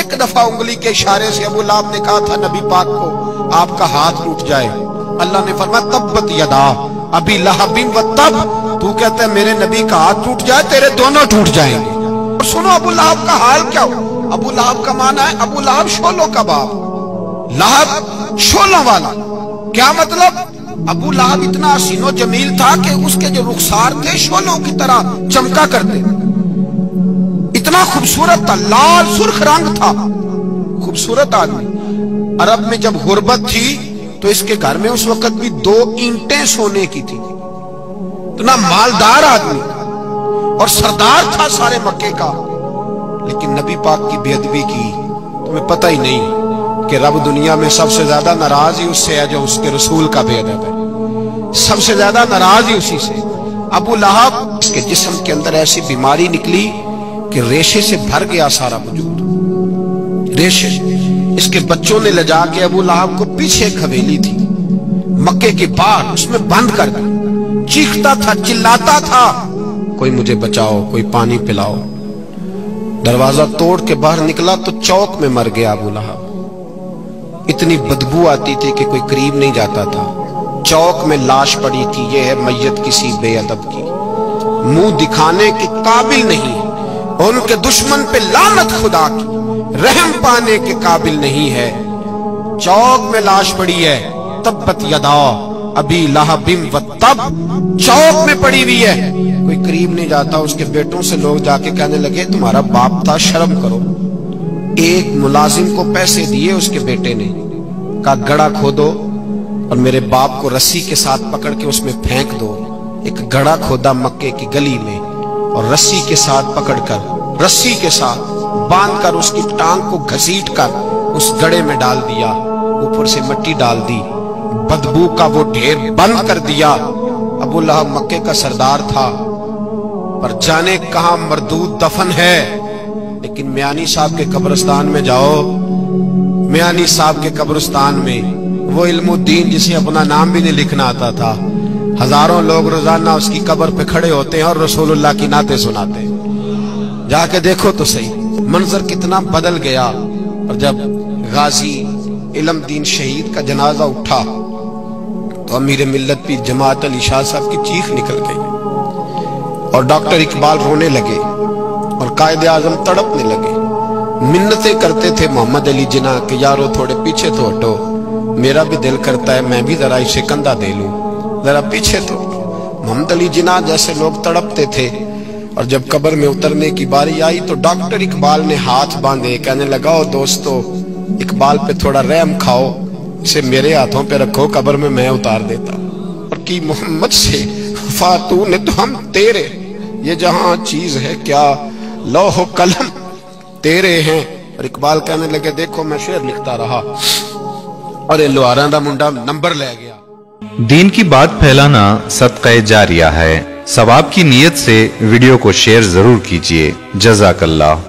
एक दफा उंगली के इशारे से अबू लहब ने कहा था नबी पाक को आपका हाथ टूट जाए, अल्लाह ने फरमाया तब्बत यदा अबी लहबिन व तब, तू कहता है मेरे नबी का हाथ टूट जाए, तेरे दोनों टूट जाएंगे। और सुनो अबू लहब का हाल क्या हो। अबू लहब का माना है अबू लहब शोलों का बाप, लहब शोलों वाला। क्या मतलब? अबू लहब इतना हसीनो जमील था कि उसके जो रुखसार थे शोलों की तरह चमका करते, इतना खूबसूरत था, लाल सुर्ख रंग था, खूबसूरत आदमी। अरब में जब गुर्बत थी तो इसके घर में उस वक्त भी 2 ईंटें सोने की थी। इतना मालदार आदमी और सरदार था सारे मक्के का, लेकिन नबी पाक की बेअदबी की। तुम्हें पता ही नहीं कि रब दुनिया में सबसे ज्यादा नाराज ही उससे है जो उसके रसूल का बेअदब है, सबसे ज्यादा नाराज ही उसी से। अबू लहब इसके जिस्म के अंदर ऐसी बीमारी निकली कि रेशे से भर गया सारा वजूद, रेशे। इसके बच्चों ने ले जाके अबू लहब को पीछे एक हवेली थी मक्के के बाहर, उसमें बंद कर दिया। चीखता था, चिल्लाता था, कोई मुझे बचाओ, कोई पानी पिलाओ। दरवाजा तोड़ के बाहर निकला तो चौक में मर गया अबू लहब। इतनी बदबू आती थी कि कोई करीब नहीं जाता था। चौक में लाश पड़ी थी, यह है मैयत किसी बेअदब की, मुंह दिखाने के काबिल नहीं, और उनके दुश्मन पे लानत खुदा की, रहम पाने के काबिल नहीं है। चौक में लाश पड़ी है, तब्बत यदा अबी लहबिन व तब, चौक में पड़ी हुई है, कोई करीब नहीं जाता। उसके बेटों से लोग जाके कहने लगे तुम्हारा बाप था, शर्म करो। एक मुलाजिम को पैसे दिए उसके बेटे ने, कहा गड़ा खोदो और मेरे बाप को रस्सी के साथ पकड़ के उसमें फेंक दो। एक गड़ा खोदा मक्के की गली में और रस्सी के साथ पकड़कर, रस्सी के साथ बांधकर उसकी टांग को घसीट कर उस गड़े में डाल दिया, ऊपर से मिट्टी डाल दी, बदबू का वो ढेर बंद कर दिया। अबू लहब मक्के का सरदार था, पर जाने कहां मरदूद दफन है। लेकिन मियानी साहब के कब्रिस्तान में जाओ, मियानी साहब के कब्रिस्तान में वो इल्मुद्दीन जिसे अपना नाम भी नहीं लिखना आता था, हजारों लोग रोजाना उसकी कब्र पे खड़े होते हैं और रसूलुल्लाह की नाते सुनाते हैं। जाके देखो तो सही मंजर कितना बदल गया। और जब गाजी इल्मुद्दीन शहीद का जनाजा उठा तो अमीर मिल्लत पीर जमात अली शाह साहब की चीख निकल गई और डॉक्टर इकबाल रोने लगे और कायदे आजम तड़पने लगे। मिन्नतें करते थे मोहम्मद अली जिन्ना कि यारो थोड़े पीछे तो हटो, मेरा भी दिल करता है मैं भी जरा इसे कंधा दे लूं, जरा पीछे तो। मोहम्मद अली जिन्ना जैसे लोग तड़पते थे। और जब कब्र में उतरने की बारी आई तो डॉक्टर इकबाल ने हाथ बांधे, कहने लगा ओ दोस्तों, इकबाल पे थोड़ा रहम खाओ, इसे मेरे हाथों पे रखो, कब्र में मैं उतार देता। और की मोहम्मद से फातू ने तो हम तेरे, ये जहां चीज है क्या लौह कलम तेरे हैं। और इकबाल कहने लगे देखो मैं शेर लिखता रहा और ये लोहारा दा मुंडा नंबर ले गया। दीन की बात फैलाना सदक़े जारिया है। सवाब की नीयत से वीडियो को शेयर जरूर कीजिए। जज़ाकल्लाह।